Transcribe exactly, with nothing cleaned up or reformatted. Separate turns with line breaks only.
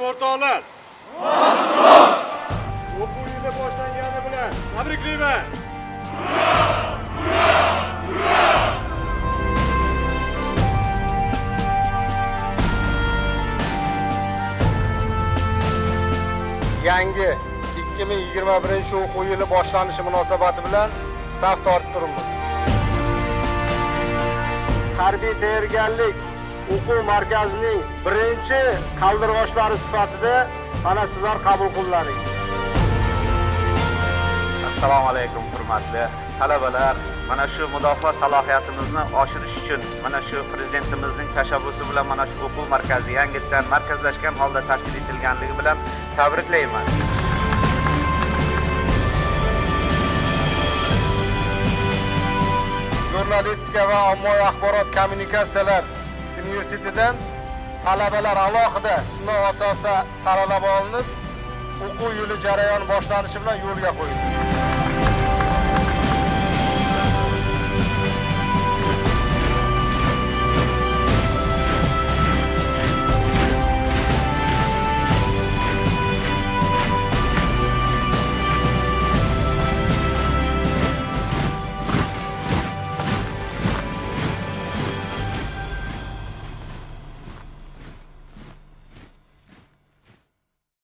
o'rtoqlar. O'quv yili boshlangani bilan tabriklayman.
Yangi ikki ming yigirma birinchi o'quv yili boshlanishi munosabati bilan saf tortib turibmiz. Harbiy tayyorgarlik o'quv markazining birinchi qaldirg'ochlari sifatida ana sizlar qabul qilinadingiz.
Assalomu alaykum hurmatli talabalar. Mana shu mudofaa salohiyatimizni oshirish uchun mana shu prezidentimizning tashabbusi bilan mana shu o'quv markazi yangitdan markazlashgan holda tashkil etilganligi bilan tabriklayman.
Jurnalistika va ommaviy axborot kommunikatsiyalar universitetidan talabalar alohida sinov asosida saralab olinib, o'quv yili jarayoni boshlanishi bilan yo'lga qo'yildi.